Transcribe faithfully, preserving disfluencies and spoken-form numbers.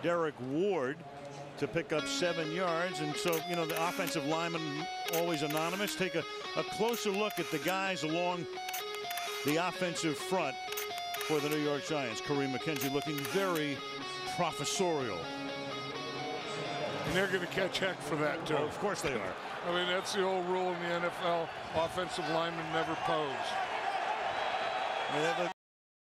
Derek Ward to pick up seven yards. And so, you know, the offensive lineman, always anonymous. Take a, a closer look at the guys along the offensive front for the New York Giants. Kareem McKenzie looking very professorial. And they're going to catch heck for that, too. Oh, of course they are. I mean, that's the old rule in the N F L. Offensive linemen never pose. I mean, that,